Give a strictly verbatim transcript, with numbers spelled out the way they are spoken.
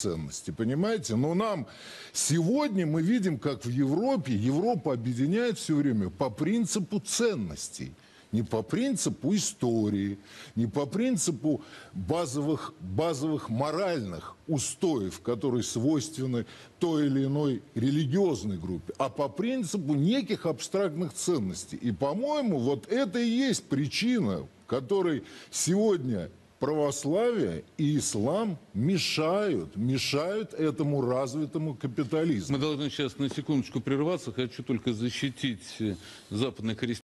ценности, понимаете? Но нам сегодня мы видим, как в Европе, Европа объединяет все время по принципу ценностей. Не по принципу истории, не по принципу базовых, базовых моральных устоев, которые свойственны той или иной религиозной группе, а по принципу неких абстрактных ценностей. И, по-моему, вот это и есть причина, которой сегодня православие и ислам мешают, мешают этому развитому капитализму. Мы должны сейчас на секундочку прерваться. Хочу только защитить западных христиан.